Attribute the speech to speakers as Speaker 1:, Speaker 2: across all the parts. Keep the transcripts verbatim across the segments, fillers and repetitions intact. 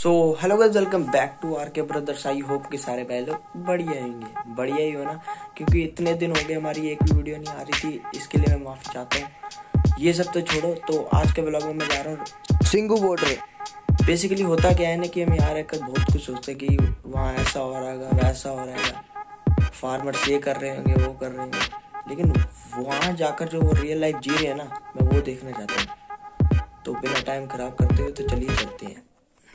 Speaker 1: So hello guys, welcome back to R K brothers. I hope कि सारे भाई लोग बढ़िया होंगे, बढ़िया ही हो ना, क्योंकि इतने दिन हो गए हमारी एक भी वीडियो नहीं आ रही थी, इसके लिए मैं माफी चाहता हूँ। ये सब तो छोड़ो, तो आज के ब्लॉग में मैं जा रहा हूँ सिंघू बॉर्डर। बेसिकली होता क्या है ना कि हम यहाँ रहकर बहुत कुछ सोचते हैं कि वहाँ ऐसा हो रहा है, वैसा हो रहा है, फार्मर्स ये कर रहे होंगे, वो कर रहे होंगे, लेकिन वहाँ जाकर जो वो रियल लाइफ जी रहे हैं ना, मैं वो देखना चाहता हूँ। तो बिना टाइम खराब करते हुए तो चलिए चलते हैं।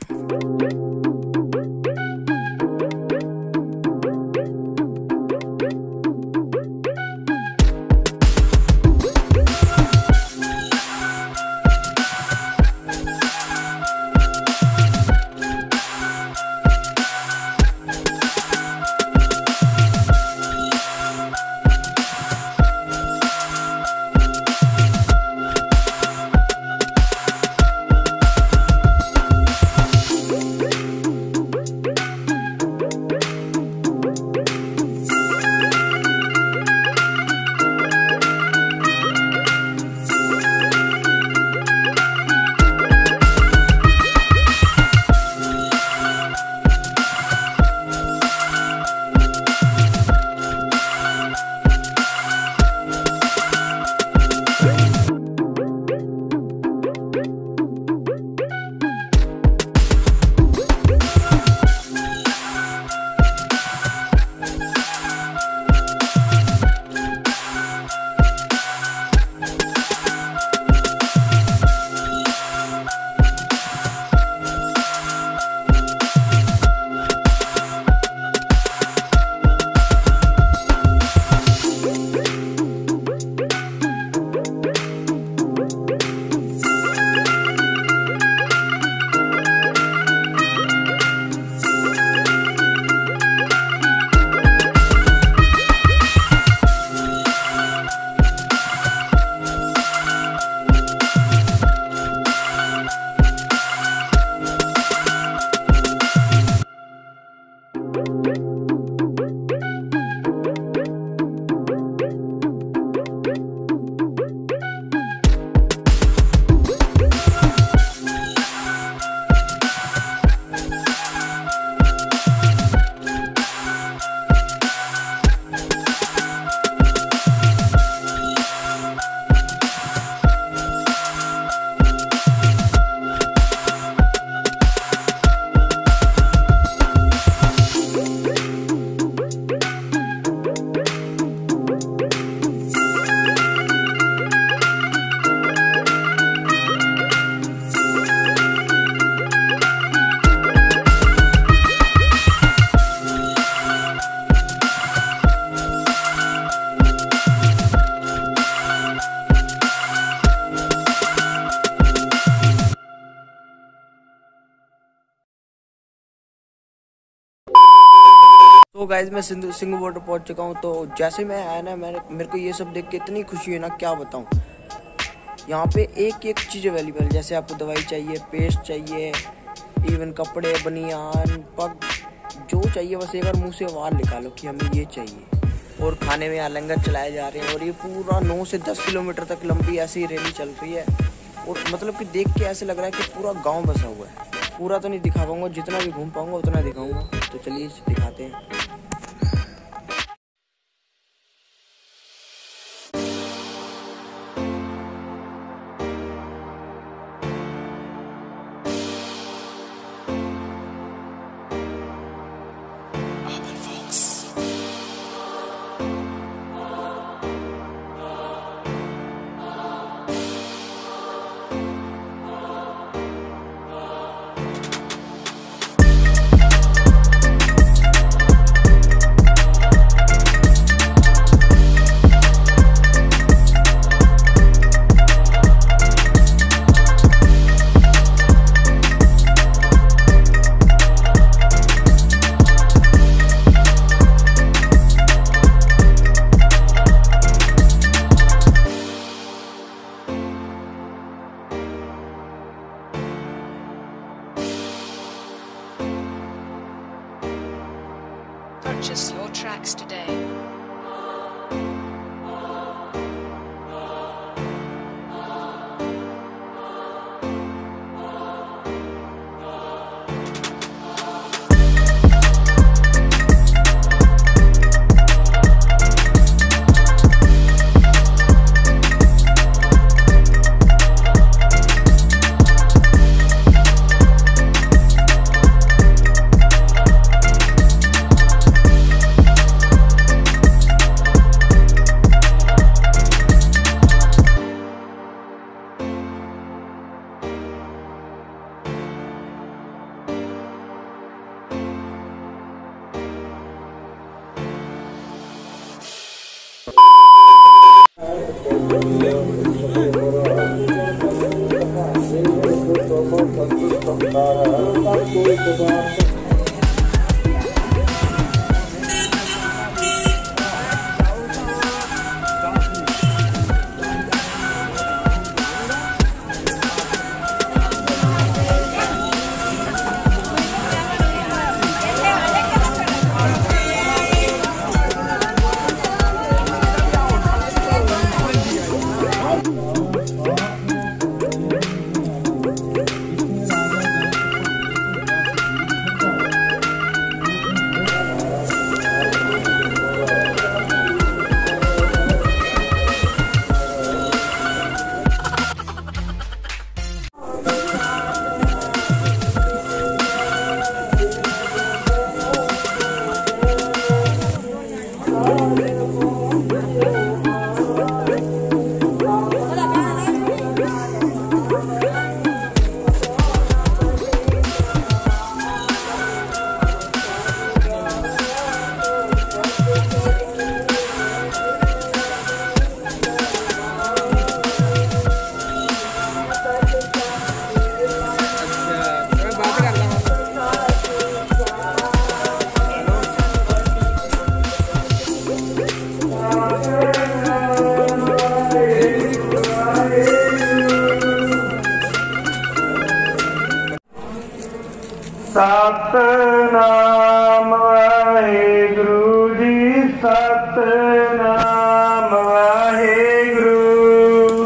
Speaker 1: तो गाइज मैं सिंधु सिंघू बॉर्डर पहुंच चुका हूं। तो जैसे मैं आया ना, मैंने मेरे को ये सब देख के इतनी खुशी है ना, क्या बताऊं। यहाँ पे एक एक चीज़ अवेलेबल, जैसे आपको दवाई चाहिए, पेस्ट चाहिए, इवन कपड़े, बनियान, पग, जो चाहिए बस एक बार मुंह से आवाज़ निकालो कि हमें ये चाहिए। और खाने में यहाँ लंगर चलाए जा रहे हैं, और ये पूरा नौ से दस किलोमीटर तक लंबी ऐसी रैली चल रही है। और मतलब कि देख के ऐसे लग रहा है कि पूरा गाँव बसा हुआ है। पूरा तो नहीं दिखा पाऊंगा, जितना भी घूम पाऊंगा उतना दिखाऊंगा। तो चलिए दिखाते हैं।
Speaker 2: Purchase your tracks today.
Speaker 3: Satnam Waheguru ji, Satnam Waheguru.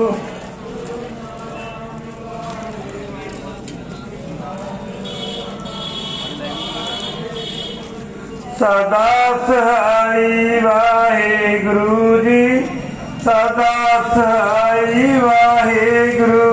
Speaker 3: सदा सहाई वाहेगुरु जी, सदा सहाई वाहेगुरु।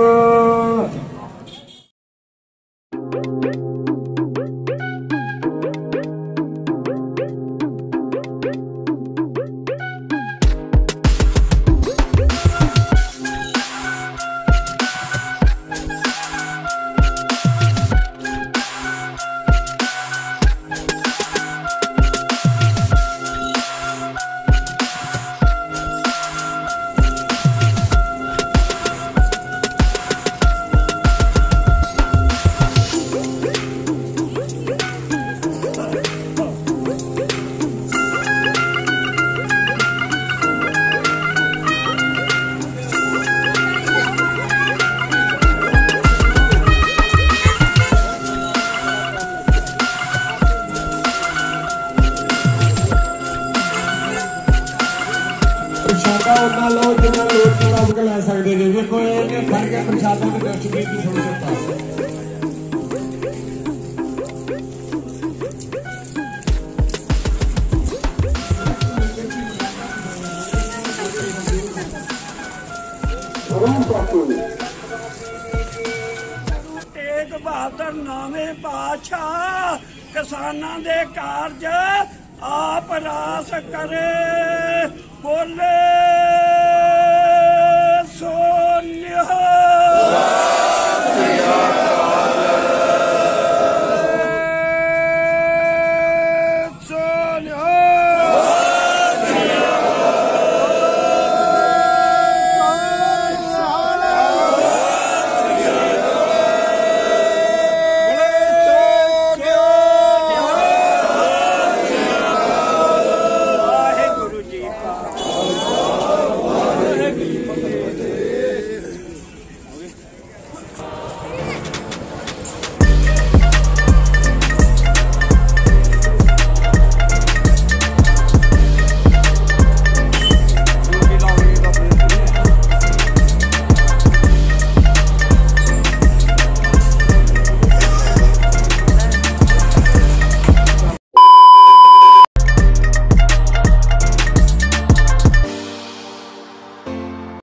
Speaker 3: प्रशादा उन्ना लो जिन्ना लोग थोड़ा उनका लै सकते जी। देखो ये फर्क है प्रशादा के डस्टबिन की थोड़ी सी पास। तेग बहादुर नामे पातशाह किसानां दे कारज आप रास करे, बोले सो निहाल।